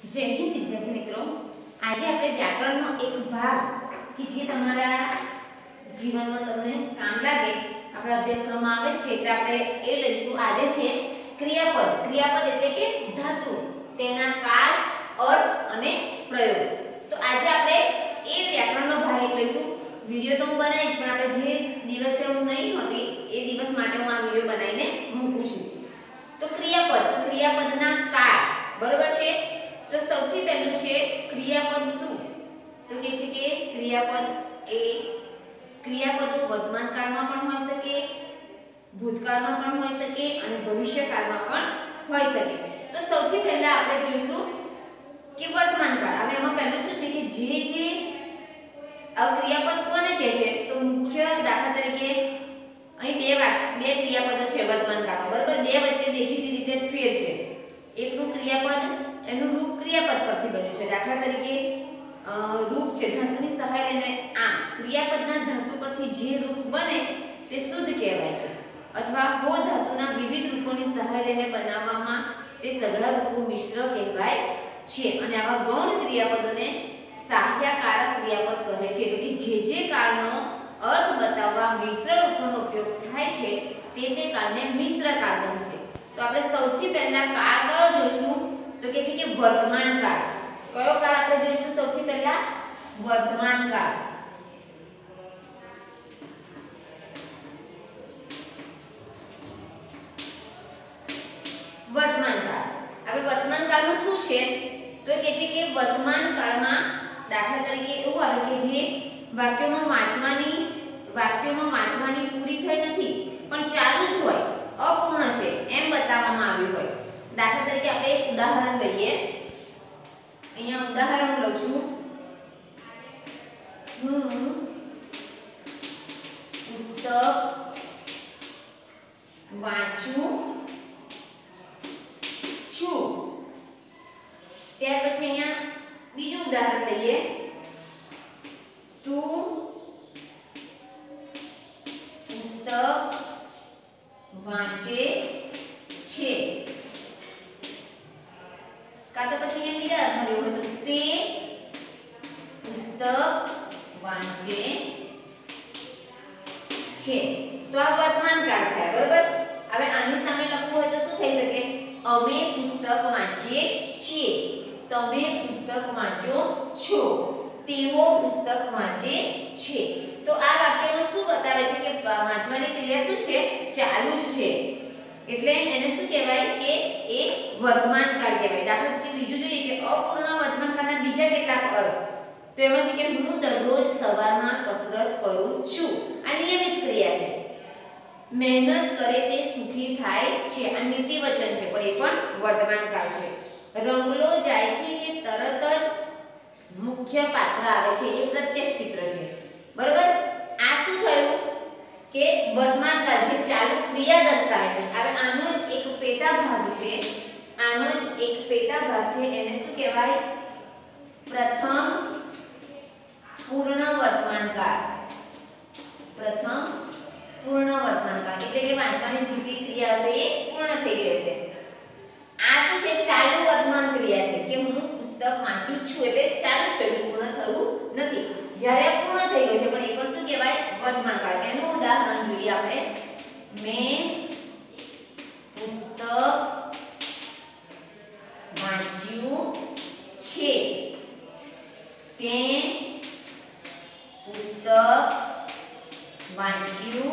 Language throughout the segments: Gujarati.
जय हिंद विद्यार्थी मित्रों, आज આપણે વ્યાકરણનો એક ભાગ કે જે તમારા જીવનમાં તમને કામ લાગે આપણા અભ્યાસક્રમમાં આવે છે એટલે આપણે એ લઈશું। આજે છે ક્રિયાપદ। ક્રિયાપદ એટલે કે ધાતુ, તેના કાળ, અર્થ અને પ્રયોગ। તો આજે આપણે એ વ્યાકરણનો ભાગ એક લઈશું। વિડિયો તો હું બનાવીશ પણ આપણે જે દિવસે હું નહીં હોતી એ દિવસ માટે હું આ વિડિયો બનાવીને મૂકું છું। તો ક્રિયાપદના કાળ બરોબર છે। तो સૌથી પહેલું છે ક્રિયાપદ શું? તો કે છે કે ક્રિયાપદ એ ક્રિયાપદો વર્તમાન કાળમાં પણ હોઈ શકે, ભૂતકાળમાં પણ હોઈ શકે અને ભવિષ્યકાળમાં પણ હોઈ શકે। તો સૌથી પહેલા આપણે જોઈશું કે વર્તમાન કાળ। હવે એમાં પહેલું શું છે કે જે ક્રિયાપદ કોને કહે છે? તો મુખ્ય દાખલા તરીકે અહીં બે ક્રિયાપદો છે વર્તમાન કાળમાં બરાબર, બે વચ્ચે દેખીતી રીતે ફેર છે। એકનું ક્રિયાપદ એનું રૂપ ક્રિયાપદ પરથી બન્યું છે। દાખલા તરીકે રૂપ છે ધાતુની સહાય લઈને આમ, ક્રિયાપદના ધાતુ પરથી જે રૂપ બને તે શુદ્ધ કહેવાય છે, અથવા હો ધાતુના વિવિધ રૂપોની સહાય લઈને બનાવવામાં તે સઘળા રૂપો મિશ્ર કહેવાય છે। અને આવા ગૌણ ક્રિયાપદોને સાહ્યકારક ક્રિયાપદ કહે છે। એટલે કે જે કાળનો અર્થ બતાવવા મિશ્ર રૂપોનો ઉપયોગ થાય છે તે કાળને મિશ્ર કાળ કહે છે। તો આપણે સૌથી પહેલા કાળ કયો જોઈશું? તો કે છે કે વર્તમાન કાળ। કયો કાળ આપણે જોઈશું સૌથી પહેલા? વર્તમાન કાળ। વર્તમાન કાળ। હવે વર્તમાન કાળમાં શું છે? તો કે છે કે વર્તમાન કાળમાં દાખલા તરીકે એવું આવે કે જે વાક્યોમાં વાંચવાની પૂરી થઈ નથી પણ ચાલુ જ હોય, અપૂર્ણ છે એમ બતાવવામાં આવ્યું હોય। દાખલા તરીકે આપણે એક ઉદાહરણ લઈએ। અહીંયા ઉદાહરણ લઉં છું। હું પુસ્તક વાંચું છું। ત્યાર પછી અહીંયા બીજું ઉદાહરણ લઈએ। તું પુસ્તક વાંચે છે। કા તો પછી અહીંયા બીજા અર્થમાં લેવું હોય તો તે પુસ્તક વાંચે છે। તો આ વર્તમાન કાળ થાય બરોબર। હવે આની સામે લખવું હોય તો શું થઈ શકે? અમે પુસ્તક વાંચીએ છીએ, તમે પુસ્તક વાંચો છો, તેઓ પુસ્તક વાંચે છે। તો આ વાક્યમાં શું બતાવે છે કે વાંચવાની ક્રિયા શું છે? ચાલુ જ છે, એટલે એને શું કહેવાય કે એ વર્તમાન કાળ કહેવાય। દાખલા તરીકે બીજું જોઈએ કે અપૂર્ણ વર્તમાન કાળના બીજા કેટલાક અર્થ। તો એમાં છે કે હું દરરોજ સવારમાં કસરત કરું છું, આ નિયમિત ક્રિયા છે। મહેનત કરે તે સુખી થાય છે, આ નીતિ વચન છે પણ એ પણ વર્તમાન કાળ છે। રંગલો જાય છે કે તરત જ મુખ્ય પાત્ર આવે છે, એ પ્રત્યક્ષ ચિત્ર છે બરાબર। આ શું થયું કે વર્તમાન કાળ છે, ચાલુ ક્રિયા દર્શાવે છે। હવે આનો જ એક પેટા ભાગ છે, એને શું કહેવાય? પ્રથમ પૂર્ણ વર્તમાન કાળ। પ્રથમ પૂર્ણ વર્તમાન કાળ એટલે કે વાંચવાની જે ક્રિયા હશે એ પૂર્ણ થઈ ગઈ હશે। આ શું છે? ચાલુ વર્તમાન ક્રિયા છે કે હું પુસ્તક વાંચું છું એટલે ચાલુ છે, પૂર્ણ થયું નથી। જ્યારે આ પૂર્ણ થઈ ગયું છે પણ એ પણ શું કહેવાય? વર્તમાન કાળ। એનું ઉદાહરણ જોઈએ આપણે। મેં પુસ્તક વાંચ્યું છે, તે પુસ્તક વાંચ્યું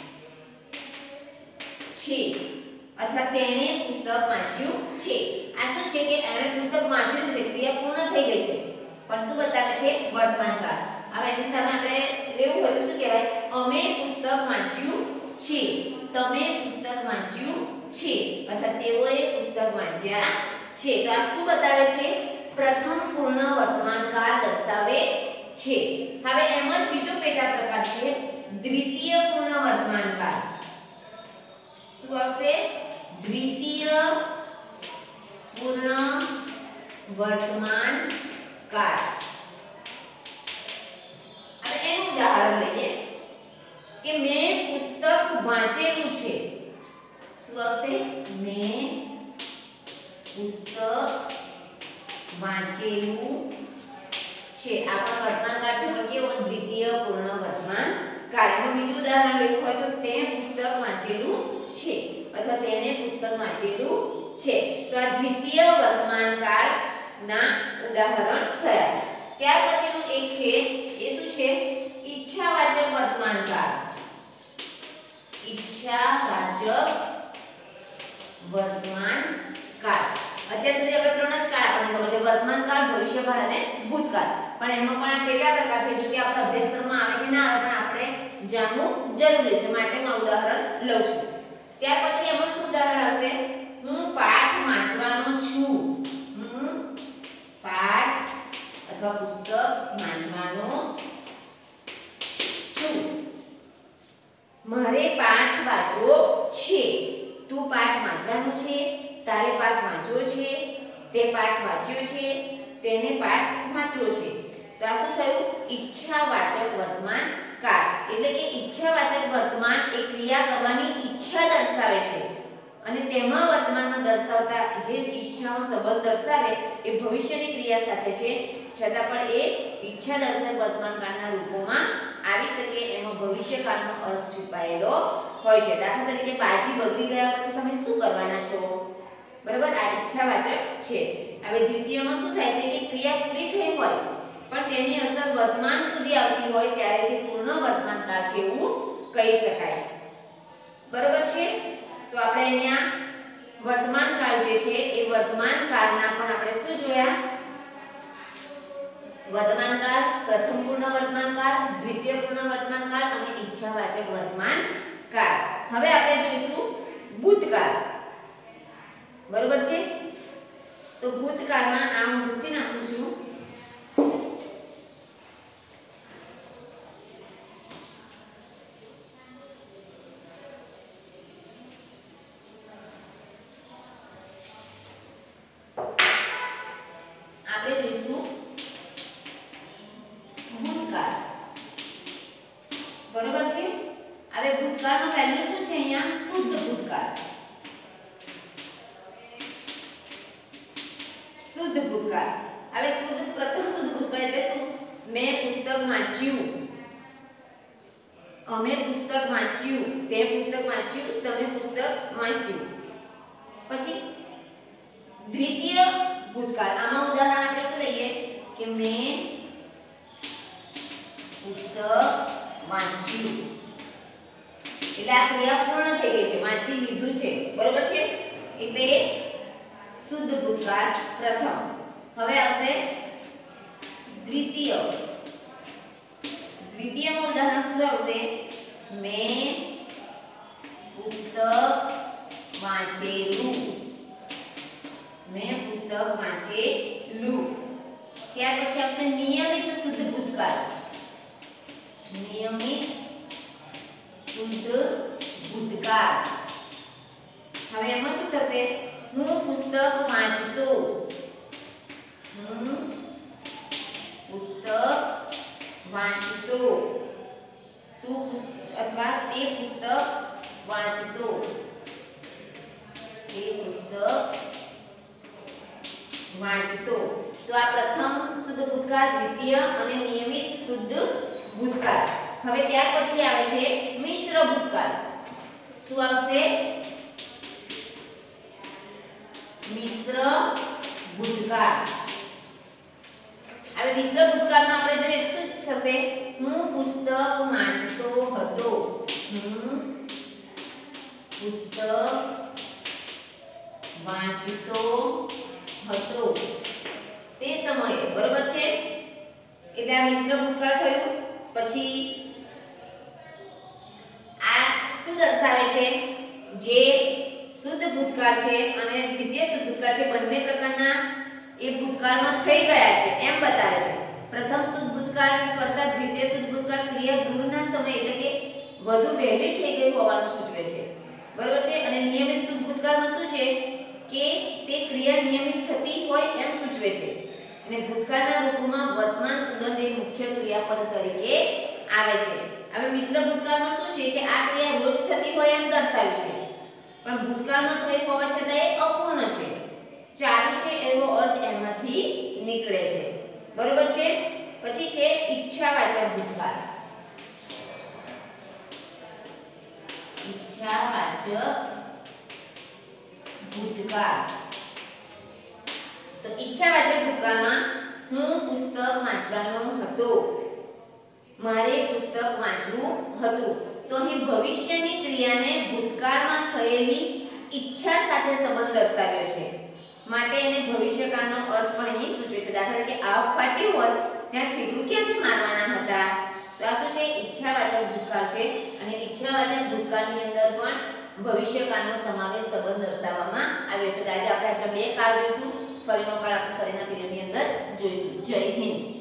છે, અથવા તેણે પુસ્તક વાંચ્યું છે। આ શું છે કે એણે પુસ્તક વાંચેલું છે, ક્રિયા પૂર્ણ થઈ ગઈ છે પણ શું બતાવે છે? વર્તમાન કાળ। હવે એની સામે આપણે લેવું હોય તો શું કહેવાય? અમે પુસ્તક વાંચ્યું છે, તમે પુસ્તક વાંચ્યું છે, અથવા તેઓએ પુસ્તક વાંચ્યા છે। તો આ શું બતાવે છે? પ્રથમ પૂર્ણ વર્તમાન કાળ દર્શાવે છે। હવે એમ જ બીજો પેટા પ્રકાર છે દ્વિતીય પૂર્ણ વર્તમાન કાળ। શું આવશે? દ્વિતીય પૂર્ણ વર્તમાન કાળ। હવે એનું ઉદાહરણ લઈએ કે મેં પુસ્તક વાંચેલું છે। શું આવશે? મેં પુસ્તક વાંચેલું છે. આ પણ વર્તમાન કાળ છે, પણ કેવો દ્વિતીય પૂર્ણ વર્તમાન કાળ. એમાં બીજું ઉદાહરણ લેવું હોય તો તે પુસ્તક વાંચેલું છે અથવા તેને પુસ્તક વાંચેલું છે. તો આ દ્વિતીય વર્તમાન કાળના ઉદાહરણ થયા. ત્યાર પછીનું એક છે એ શું છે? ઈચ્છાવાચક વર્તમાન કાળ. ઈચ્છાવાચક વર્તમાન કાળ. અત્યાર સુધી આપણે ત્રણ જ કાળ આપણને ખબર છે: વર્તમાન કાળ, ભવિષ્યકાળ અને ભૂતકાળ. પણ એમાં પણ આ કેટલા પ્રકાર છે જો કે આપણા અભ્યાસક્રમમાં આવે કે ના આવે પણ આપણે જાણવું જરૂરી છે, માટે હું ઉદાહરણ લઉં છું. ત્યાર પછી એમાં શું ઉદાહરણ આવશે? હું પાઠ વાંચવાનો છું. હું પાઠ અથવા પુસ્તક વાંચવાનો છું. મારે પાઠ વાંચવો છે. તું પાઠ વાંચવાનો છે. તારે પાઠ વાંચવો છે. તે પાઠ વાંચ્યો છે. તેને પાઠ વાંચવો છે. તો આ શું થયું? ઈચ્છાવાચક વર્તમાન કાળ. એટલે કે ઈચ્છાવાચક વર્તમાન એ ક્રિયા કરવાની ઈચ્છા દર્શાવે છે અને તેમાં વર્તમાનમાં દર્શાવતા જે ઈચ્છાનો સંબંધ દર્શાવે એ ભવિષ્યની ક્રિયા સાથે છે, છતાં પણ એ ઈચ્છા દર્શક વર્તમાન કાળના રૂપોમાં આવી શકે. એમાં ભવિષ્યકાળનો અર્થ છુપાયેલો હોય છે. દાખલા તરીકે બાજી બગડી ગયા પછી તમે શું કરવાના છો? બરાબર, આ ઈચ્છાવાચક છે. હવે દ્વિતીયમાં શું થાય છે કે ક્રિયા પૂરી થઈ હોય પણ તેની અસર વર્તમાન સુધી આવતી હોય ત્યારે તે પૂર્ણ વર્તમાન કાળ છે એવું કહી શકાય. બરાબર છે? તો આપણે અહીંયા વર્તમાન કાળ જે છે એ વર્તમાન કાળના પણ આપણે શું જોયા? વર્તમાન કાળ, પ્રથમ પૂર્ણ વર્તમાન કાળ, દ્વિતીય પૂર્ણ વર્તમાન કાળ અને ઈચ્છાવાચક વર્તમાન કાળ. હવે આપણે જોઈશું ભૂતકાળ. બરાબર છે? તો ભૂતકાળમાં આ હું ભૂસી નાખું છું. આપણે જોઈશું ભૂતકાળ. બરાબર છે? હવે ભૂતકાળમાં પહેલું શું છે? અહીંયા શુદ્ધ ભૂતકાળ. શુદ્ધ ભૂતકાળ. હવે પ્રથમ શુદ્ધ ભૂતકાળ એટલે શું? મેં પુસ્તક વાંચ્યું. અમે પુસ્તક વાંચ્યું. તે પુસ્તક વાંચ્યું. તમે પુસ્તક વાંચ્યું. પછી દ્વિતીય ભૂતકાળ. આમાં ઉદાહરણ આપણે શું લઈએ કે મેં પુસ્તક વાંચ્યું. એટલે આ ક્રિયા પૂર્ણ થઈ ગઈ છે, વાંચી લીધું છે. બરોબર છે? એટલે શુદ્ધ ભૂતકાળ પ્રથમ. હવે આવશે દ્વિતીય. દ્વિતીયમાં ઉદાહરણ શું આવશે? મેં પુસ્તક વાંચેલું. મેં પુસ્તક વાંચેલું. ત્યાર પછી આવશે નિયમિત શુદ્ધ ભૂતકાળ. નિયમિત શુદ્ધ ભૂતકાળ. હવે એમાં શું થશે? હું પુસ્તક વાંચતો. હું પુસ્તક વાંચતો. તું અથવા તે પુસ્તક વાંચતો. તે પુસ્તક વાંચતો. તો આ પ્રથમ શુદ્ધ ભૂતકાળ, દ્વિતીય અને નિયમિત શુદ્ધ ભૂતકાળ. હવે ત્યાર પછી આવે છે મિશ્ર ભૂતકાળ. શું આવશે? મિશ્ર ભૂતકાળ. હવે મિશ્ર ભૂતકાળમાં આપણે જોઈએ તો શું થશે? હું પુસ્તક વાંચતો હતો. હું પુસ્તક વાંચતો હતો તે સમયે. બરોબર છે? એટલે આ મિશ્ર ભૂતકાળ થયું. પછી આ શું દર્શાવે છે? જે શુદ્ધ ભૂતકાળ છે અને દ્વિતીય શુદ્ધ ભૂતકાળ છે, બંને પ્રકારના એ ભૂતકાળમાં થઈ ગયા છે એમ બતાવે છે. પ્રથમ શુદ્ધ ભૂતકાળ કરતા દ્વિતીય શુદ્ધ ભૂતકાળ ક્રિયા દૂરના સમય એટલે કે વધુ વહેલી થઈ ગઈ હોવાનું સૂચવે છે. બરોબર છે? અને નિયમિત શુદ્ધ ભૂતકાળમાં શું છે કે તે ક્રિયા નિયમિત થતી હોય એમ સૂચવે છે. અને ભૂતકાળના રૂપમાં વર્તમાન ઉદંત એક મુખ્ય ક્રિયાપદ તરીકે આવે છે. હવે મિશ્ર ભૂતકાળમાં શું છે કે આ ક્રિયા રોજ થતી હોય એમ દર્શાવ્યું છે, પણ ભૂતકાળમાં થઈ હોવા છતાં એ અપૂર્ણ છે. ચાલુ છે એવો અર્થ એમાંથી નીકળે છે, બરોબર છે। પછી છે ઈચ્છાવાચક ભૂતકાળ। ઈચ્છાવાચક ભૂતકાળ, તો ઈચ્છાવાચક ભૂતકાળમાં હું પુસ્તક વાંચવાનો હતો, મારે પુસ્તક વાંચવું હતું। તો અહીં ભવિષ્યની ક્રિયાને ભૂતકાળમાં થયેલી ઈચ્છા સાથે સંબંધ દર્શાવ્યો છે, માટે એને ભવિષ્યકાળનો અર્થ પણ અહીં સૂચવે છે। દાખલા તરીકે આવ ફાટ્યું હોય ત્યાં થીગડું ક્યાંથી મારવાના હતા? તો આ શું છે? ઈચ્છાવાચક ભૂતકાળ છે, અને ઈચ્છાવાચક ભૂતકાળની અંદર પણ ભવિષ્યકાળનો સમાવેશ સંબંધ દર્શાવવામાં આવ્યો છે। તો આજે આપણે આટલા બે કાળ જોઈશું, ફરીનો કાળ આપણે ફરીના પીરિયડની અંદર જોઈશું। જય હિન્દ।